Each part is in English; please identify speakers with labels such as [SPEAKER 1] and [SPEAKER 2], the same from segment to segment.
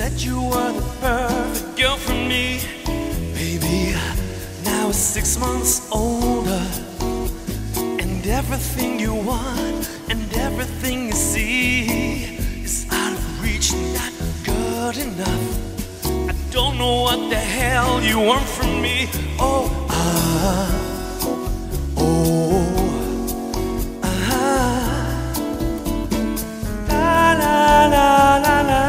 [SPEAKER 1] said you were the perfect girl for me. Baby, now it's 6 months older, and everything you want and everything you see is out of reach, not good enough. I don't know what the hell you want from me. Oh, la la la la la.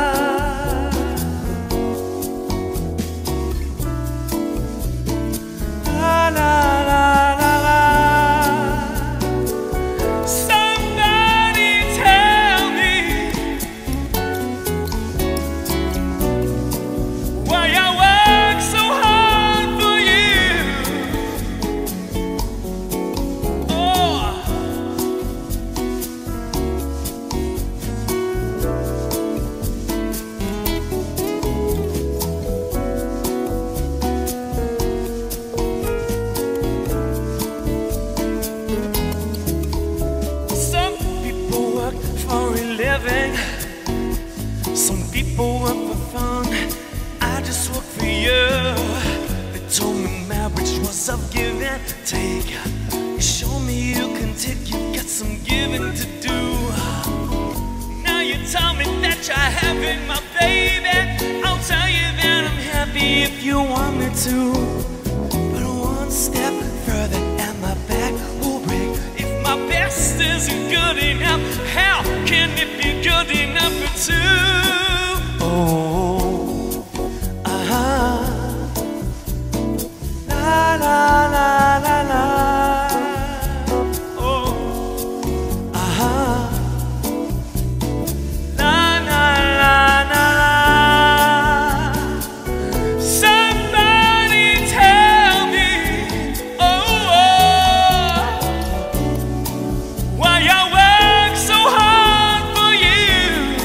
[SPEAKER 1] La la la la la. Somebody tell me why I work so hard for you. Oh. Some people work for a living, some people work for fun. I just work for you. They told me marriage was a give and take. You show me you can take, you got some giving to do. Now you tell me that you're having my baby. I'll tell you that I'm happy if you want me to. But one step further and my back will break. If my best isn't good enough, how can it be good enough for two? Oh, la la la la la. Oh, la la la la la. Somebody tell me, why I work so hard for you.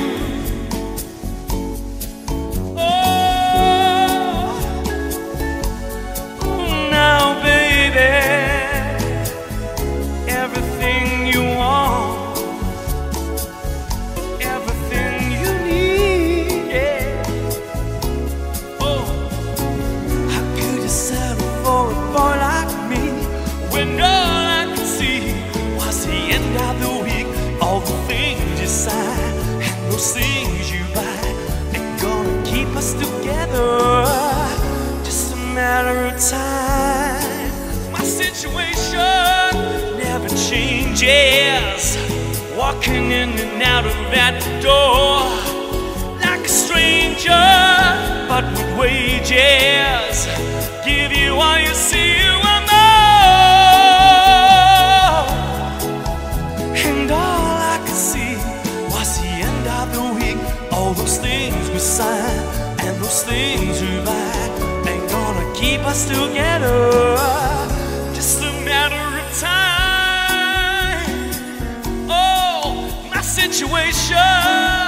[SPEAKER 1] Now baby, everything you want, everything you need, yeah. Oh, how could you settle for a boy like me when all I could see was the end of the week? All the things you sign and those things you buy ain't gonna keep us together, just a matter of time. My situation never changes, walking in and out of that door like a stranger, but with wages. Give you all you see, you want more. And all I could see was the end of the week. All those things we sign and those things we buy ain't gonna keep us together, just a matter of time. Oh, my situation